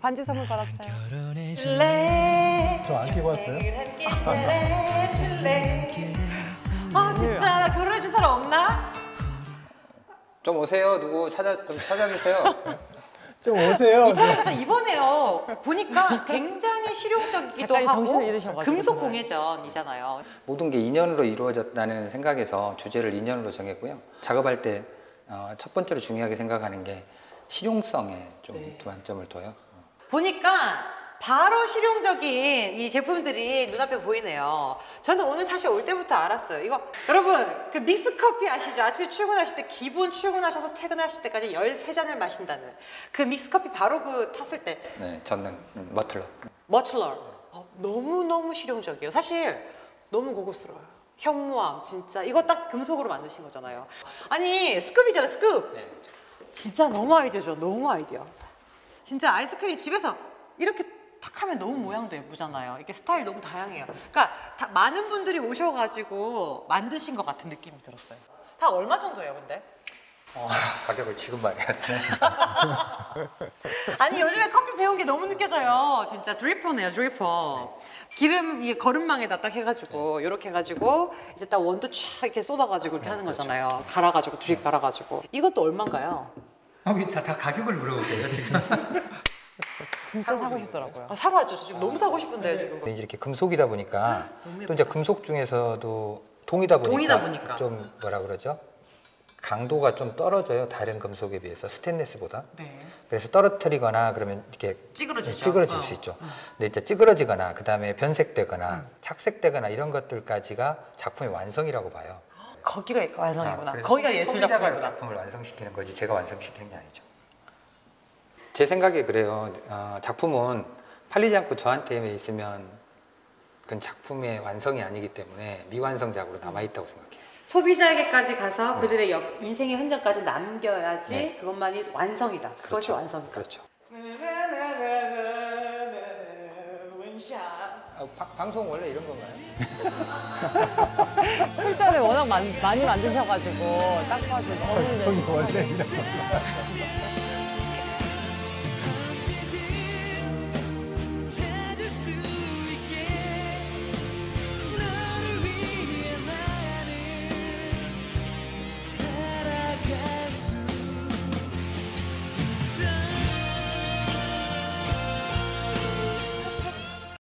반지 선물 받았어요. 저 안 끼고 왔어요? 아 진짜 나 결혼해줄 사람 없나? 좀 오세요. 누구 좀 찾아주세요. 좀 오세요. 이찬원 작가 이번에요. 보니까 굉장히 실용적이기도 작가님 하고 정신을 잃으셔가지고 금속 정말. 공예전이잖아요. 모든 게 인연으로 이루어졌다는 생각에서 주제를 인연으로 정했고요. 작업할 때 첫 번째로 중요하게 생각하는 게 실용성에 좀 두안점을 둬요. 보니까 바로 실용적인 이 제품들이 눈앞에 보이네요. 저는 오늘 사실 올 때부터 알았어요. 이거 여러분 그 믹스 커피 아시죠? 아침에 출근하실 때 기본 출근하셔서 퇴근하실 때까지 13잔을 마신다는 그 믹스 커피 바로 그 탔을 때 네, 저는 머틀러. 머틀러 너무너무 실용적이에요. 사실 너무 고급스러워요. 현무암 진짜 이거 딱 금속으로 만드신 거잖아요. 아니 스쿱이잖아 스쿱. 네. 진짜 너무 아이디어죠. 너무 아이디어. 진짜 아이스크림 집에서 이렇게 탁 하면 너무 모양도 예쁘잖아요. 이렇게 스타일 너무 다양해요. 그러니까 많은 분들이 오셔가지고 만드신 것 같은 느낌이 들었어요. 다 얼마 정도예요, 근데? 가격을 지금 말해야 돼. 아니 요즘에 커피 배운 게 너무 느껴져요. 진짜 드리퍼네요, 드리퍼. 기름 이 거름망에다 딱 해가지고 이렇게 해가지고 이제 딱 원두 쫙 이렇게 쏟아가지고 이렇게 하는 거잖아요. 갈아가지고 드립 갈아가지고. 이것도 얼마인가요? 다 가격을 물어보세요 지금. 진짜 사고 싶더라고요. 아, 사러 왔죠. 지금 너무 사고 싶은데요, 지금. 이제 이렇게 금속이다 보니까 너무 또 이제 금속 중에서도 동이다 보니까. 좀 뭐라 그러죠? 강도가 좀 떨어져요. 다른 금속에 비해서 스테인리스보다. 네. 그래서 떨어뜨리거나 그러면 이렇게 찌그러지죠. 찌그러질 수 있죠. 근데 이제 찌그러지거나 그다음에 변색되거나 착색되거나 이런 것들까지가 작품의 완성이라고 봐요. 거기가 완성이구나. 그래서 거기가 예술 소비자가 작품이구나. 작품을 완성시키는 거지 제가 완성시키는 게 아니죠. 제 생각에 그래요. 작품은 팔리지 않고 저한테 있으면 그건 작품의 완성이 아니기 때문에 미완성작으로 남아있다고 생각해요. 소비자에게까지 가서 그들의 인생의 흔적까지 남겨야지 네. 그것만이 완성이다. 그것이 그렇죠. 완성이다. 그렇죠. 방송 원래 이런 건가요? 술잔을 워낙 많이 만드셔가지고 딱 봐도 너무 원래 이런 거.